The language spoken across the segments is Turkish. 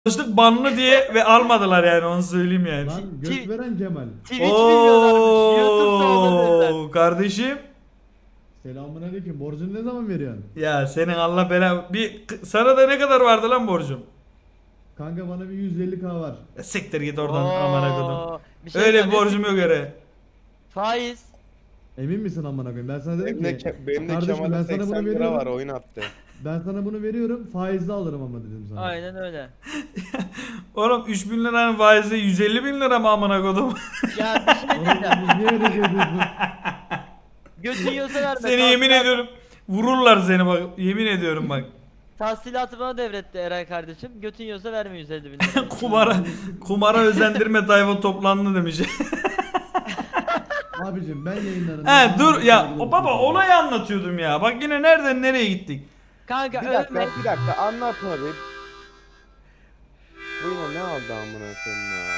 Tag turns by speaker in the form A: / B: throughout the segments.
A: çalıştık banlı diye ve almadılar yani, onu söyleyeyim yani.
B: Lan göt veren Cemal.
C: Twitch biliyorlarmış. YouTube sağladı.
A: Kardeşim.
B: Selamünaleyküm. Borcunu ne zaman veriyorsun?
A: Ya senin Allah bela... Sana da ne kadar vardı lan borcum?
B: Kanka bana bir 150k var.
A: Siktir git oradan amına kodum.
C: Bir şey
A: Öyle bir
C: söyleyeyim.
A: borcum yok öyle.
C: Faiz.
B: Emin misin amına koyayım? Ben sana dedim ki
D: Benim de
B: kardeşim,
D: Kemal'e
B: ben sana
D: 80
B: bunu
D: lira
B: veriyorum.
D: var, oyun attı.
B: Ben sana bunu veriyorum, faizli alırım ama dedim sana.
C: Aynen öyle.
A: Oğlum 3000 liranın faizi 150 bin lira mı amına kodum?
C: Ya bir şey diyeceğim.
B: Oğlum, niye öyle diyorsun?
C: Götün yiyorsa verme.
A: Seni yemin ediyorum. Vururlar seni bak. Yemin ediyorum bak.
C: Tahsilatı bana devretti Eray kardeşim. Götün yiyorsa verme 150 bin lira.
A: kumara özendirme tayfa toplandı demiş.
B: Abicim ben yayınlarım.
A: He dur ya. O baba olayı anlatıyordum ya. Bak yine nereden nereye gittik?
C: Kanka
D: Bir
C: övme.
D: dakika anlatma bir. Bu yine ne aldı amına koyayım ya.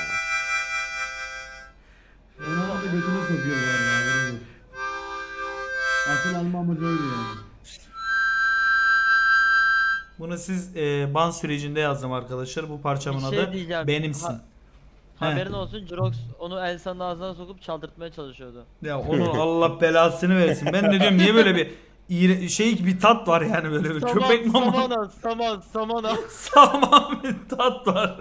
B: Onlar da götüne sokuyorlar ya. Asıl alma amacı öyle yani.
A: Bunu siz ban sürecinde yazdım arkadaşlar. Bu parçamın
C: Bir şey
A: adı
C: diyeceğim.
A: benimsin.
C: Haberin olsun, Jurox onu Elsa'nın ağzına sokup çaldırtmaya çalışıyordu.
A: Ya onu Allah belasını versin. Ben ne diyorum, niye böyle bir tat var yani, böyle bir köpek mama.
C: Samana.
A: Saman bir tat var.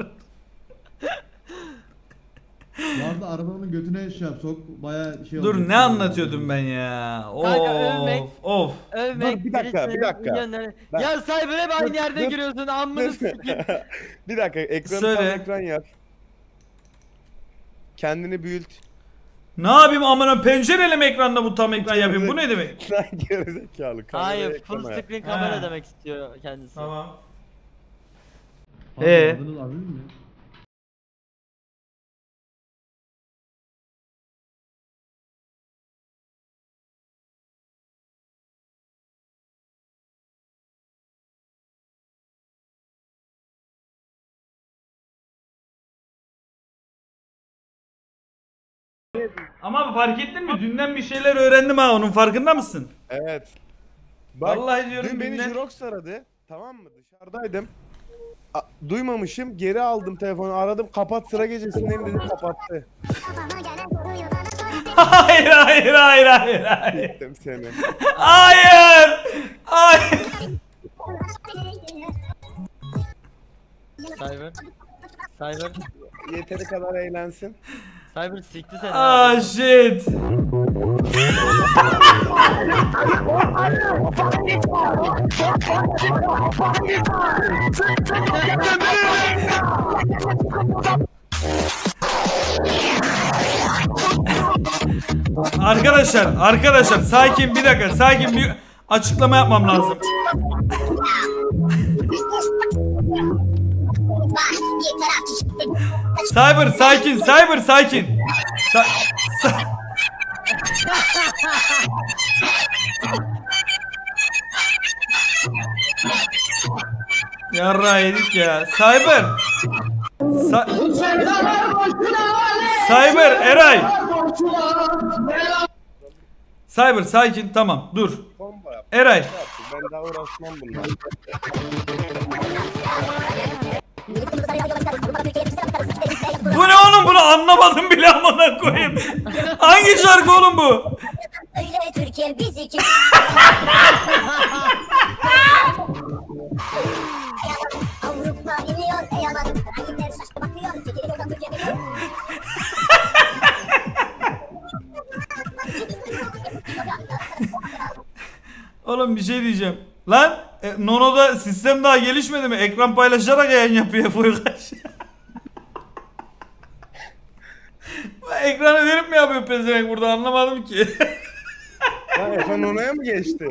B: Bu arada arabanın götüne şey yap, sok bayağı şey
A: Dur
B: olacak.
A: ne anlatıyordum ben ya?
C: Kanka, övmek.
A: Of.
C: Övmek.
D: Dur, bir dakika.
C: Ya Cyber hep aynı yerde
D: dur.
C: giriyorsun, amını sikeyim.
D: Bir dakika ekranı
A: Söyle.
D: tam ekran yap. Kendini büyült.
A: Ne yapayım amına, pencereli mi ekranda bu tam ekran yapayım? Bu ne demek?
D: Lan gerizekalı.
C: Hayır, full screen kamera
A: Ha.
C: demek istiyor kendisi.
A: Tamam.
B: Abi,
A: Ee?
B: adınız Aziz mi?
A: Ama fark ettin mi? Dünden bir şeyler öğrendim ha, onun farkında mısın?
D: Evet. Bak,
A: Vallahi diyorum,
D: dün beni
A: dünden-
D: Jirox aradı. Tamam mı? Dışarıdaydım. Duymamışım. Geri aldım telefonu. Aradım. Kapat, sıra gecesindeyim dedim, kapattı.
A: Hayır.
D: Gittim seni.
A: Hayır.
C: Cyber
D: Yeteri kadar eğlensin.
C: sikti seni.
A: Ah shit. Arkadaşlar sakin, bir dakika, sakin, bir açıklama yapmam lazım. Cyber sakin. Yarra yedik ya. Cyber. Cyber Eray. Cyber sakin, tamam, dur.
D: Bomba yap.
A: Eray.
D: Ben daha uğraşmam bunlar.
A: Bu ne oğlum, bunu anlamadım bile amına koyayım. Hangi şarkı oğlum bu?
E: Öyle Türkiye biz iki. Avrupa iniyor ey aman. Rakipler şaşkı bakıyor. Çekilip oradan Türkiye geliyor.
A: Oğlum bir şey diyeceğim. Lan Nono'da sistem daha gelişmedi mi? Ekran paylaşarak yayın yapıyor Fuygaş. Ekranı verip mi yapıyor pezevenk burada, anlamadım ki.
D: Ya efendim onaya mı geçti?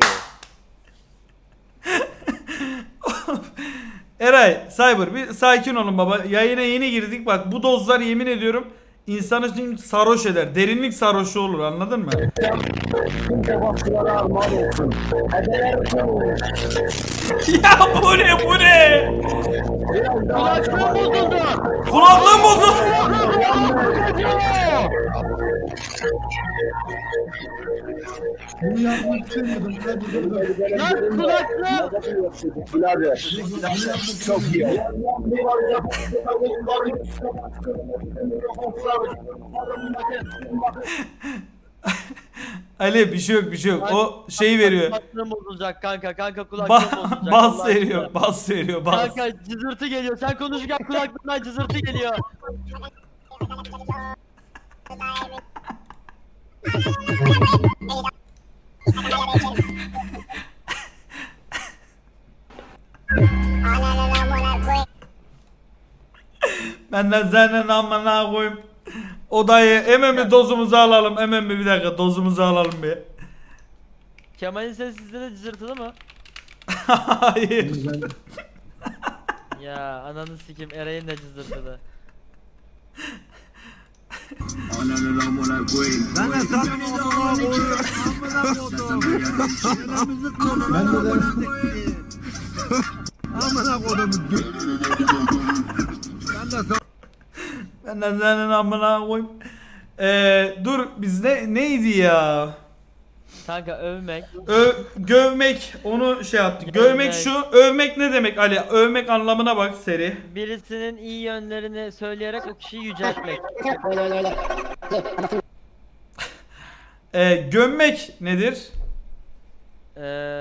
A: Eray, Cyber bir sakin olun baba. Yayına yeni girdik, bak bu dozlar yemin ediyorum insanı için sarhoş eder. Derinlik sarhoşu olur, anladın mı? Ya bu ne?
C: Kulaklığım bozuldu.
A: Kulaklığım bozuldu.
B: Bunu yapmak istemiyordum. Hadi dur dur.
C: Lan kulaklı.
B: Çok iyi.
A: Ali bir şey yok bir şey yok. O şey veriyor.
C: Kulaklığım bozulacak kanka. Kanka kulaklığım bozulacak.
A: Bas
C: Allah
A: veriyor.
C: aşkına.
A: Bas veriyor. Bas.
C: Kanka cızırtı geliyor. Sen konuşurken kulaklığımdan cızırtı geliyor.
A: Benden senin amına koyayım. Odayı hemen bir dozumuzu alalım. Hemen bir dakika dozumuzu alalım bir.
C: Kemal'in sesi sizde de cızırtılı mı?
A: Hayır.
C: Ya ananı sikim Eray'ın da cızırtılı.
B: Ben de
A: Benden senin amına koyayım. Dur biz neydi ya?
C: Kanka övmek.
A: Gövmek onu şey yaptık.
C: Gövmek.
A: Gövmek şu. Övmek ne demek Ali? Övmek anlamına bak seri.
C: Birisinin iyi yönlerini söyleyerek o kişiyi yüceltmek.
A: Gömmek nedir?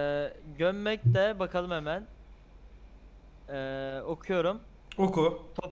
C: Gömmek de bakalım hemen. Okuyorum.
A: Oku.